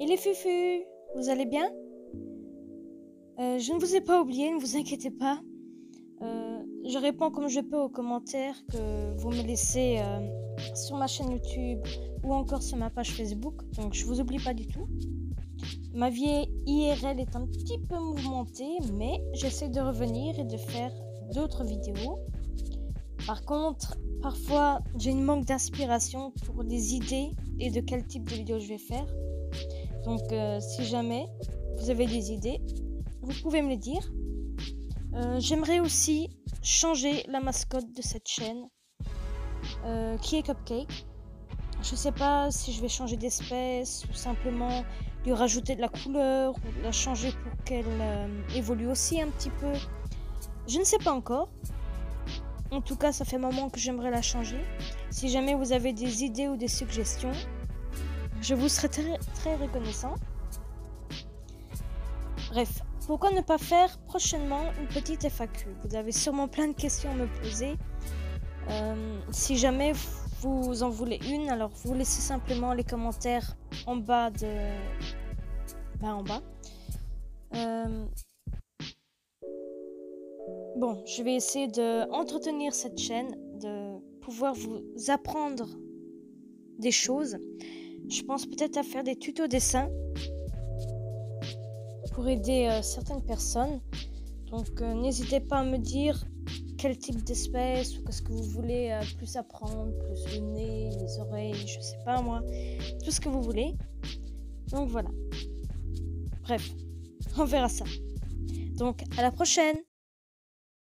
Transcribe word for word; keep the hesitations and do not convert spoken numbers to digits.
Et les Fufu, vous allez bien? euh, Je ne vous ai pas oublié, ne vous inquiétez pas. Euh, je réponds comme je peux aux commentaires que vous me laissez euh, sur ma chaîne YouTube ou encore sur ma page Facebook. Donc je vous oublie pas du tout. Ma vie I R L est un petit peu mouvementée, mais j'essaie de revenir et de faire d'autres vidéos. Par contre, parfois j'ai une manque d'inspiration pour les idées et de quel type de vidéo je vais faire. Donc euh, si jamais vous avez des idées, vous pouvez me les dire. Euh, j'aimerais aussi changer la mascotte de cette chaîne, euh, qui est Cupcake. Je sais pas si je vais changer d'espèce ou simplement lui rajouter de la couleur ou la changer pour qu'elle euh, évolue aussi un petit peu. Je ne sais pas encore. En tout cas, ça fait un moment que j'aimerais la changer. Si jamais vous avez des idées ou des suggestions, je vous serai très, très reconnaissant. Bref, pourquoi ne pas faire prochainement une petite F A Q? Vous avez sûrement plein de questions à me poser. Euh, si jamais vous en voulez une, alors vous laissez simplement les commentaires en bas de... Ben, en bas. Euh... Bon, je vais essayer de entretenir cette chaîne, de pouvoir vous apprendre des choses. Je pense peut-être à faire des tutos dessins pour aider euh, certaines personnes. Donc euh, n'hésitez pas à me dire quel type d'espèce ou qu'est-ce que vous voulez euh, plus apprendre, plus le nez, les oreilles, je sais pas moi, tout ce que vous voulez. Donc voilà. Bref, on verra ça. Donc à la prochaine!